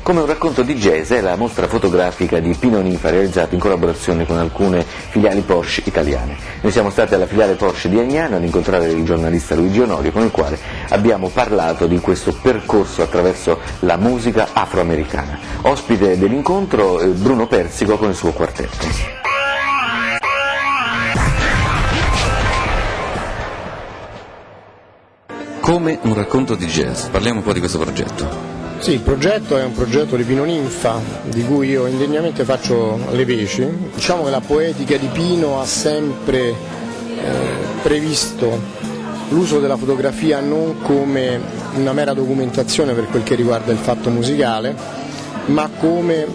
Come un racconto di jazz è la mostra fotografica di Pino Ninfa realizzata in collaborazione con alcune filiali Porsche italiane. Noi siamo stati alla filiale Porsche di Agnano ad incontrare il giornalista Luigi Onorio, con il quale abbiamo parlato di questo percorso attraverso la musica afroamericana. Ospite dell'incontro Bruno Persico con il suo quartetto. Come un racconto di jazz, parliamo un po' di questo progetto. Sì, il progetto è un progetto di Pino Ninfa, di cui io indegnamente faccio le veci. Diciamo che la poetica di Pino ha sempre previsto l'uso della fotografia non come una mera documentazione per quel che riguarda il fatto musicale, ma come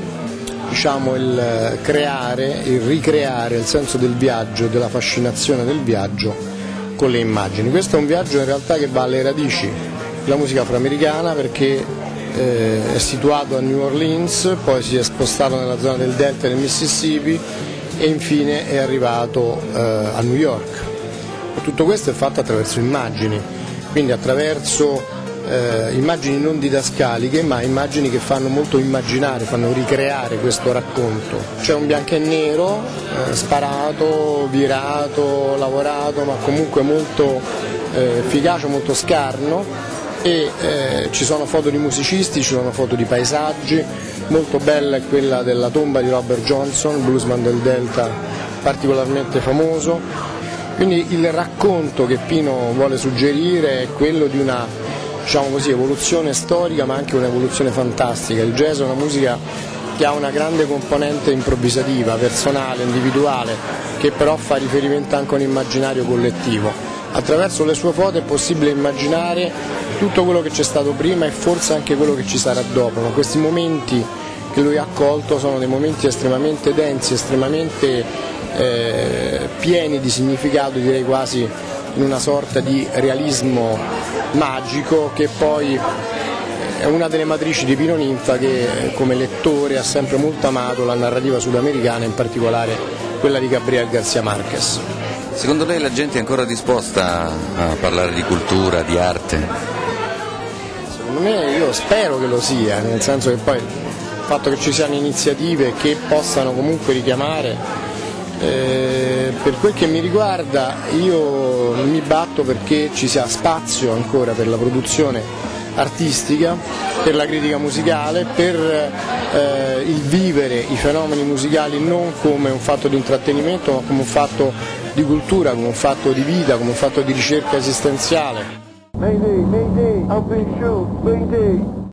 il creare, il ricreare il senso del viaggio, della fascinazione del viaggio con le immagini. Questo è un viaggio in realtà che va alle radici della musica afroamericana, perché è situato a New Orleans, poi si è spostato nella zona del delta del Mississippi e infine è arrivato a New York. Tutto questo è fatto attraverso immagini, quindi attraverso immagini non didascaliche, ma immagini che fanno molto immaginare, fanno ricreare questo racconto. C'è un bianco e nero, sparato, virato, lavorato, ma comunque molto efficace, molto scarno, e ci sono foto di musicisti, ci sono foto di paesaggi. Molto bella è quella della tomba di Robert Johnson, bluesman del Delta particolarmente famoso. Quindi il racconto che Pino vuole suggerire è quello di una, evoluzione storica, ma anche un'evoluzione fantastica. Il jazz è una musica che ha una grande componente improvvisativa, personale, individuale, che però fa riferimento anche a un immaginario collettivo. Attraverso le sue foto è possibile immaginare tutto quello che c'è stato prima e forse anche quello che ci sarà dopo, ma questi momenti che lui ha colto sono dei momenti estremamente densi, estremamente pieni di significato, direi quasi in una sorta di realismo magico, che poi è una delle matrici di Pino Ninfa, che come lettore ha sempre molto amato la narrativa sudamericana, in particolare quella di Gabriel García Márquez. Secondo lei la gente è ancora disposta a parlare di cultura, di arte? Secondo me, io spero che lo sia, nel senso che poi il fatto che ci siano iniziative che possano comunque richiamare, per quel che mi riguarda io mi batto perché ci sia spazio ancora per la produzione artistica, per la critica musicale, per il vivere i fenomeni musicali non come un fatto di intrattenimento, ma come un fatto di cultura, come un fatto di vita, come un fatto di ricerca esistenziale. Mayday, Mayday, I've been shot, Mayday.